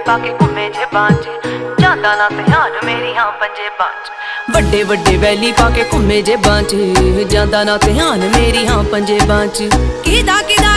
पाके घूमे जे बांच जांदा ना ध्यान मेरी हाँ पंजे बांच वड्डे वड्डे वैली पाके घूमे जे बांच जांदा ना ध्यान मेरी हाँ पंजे बांच किदा किदा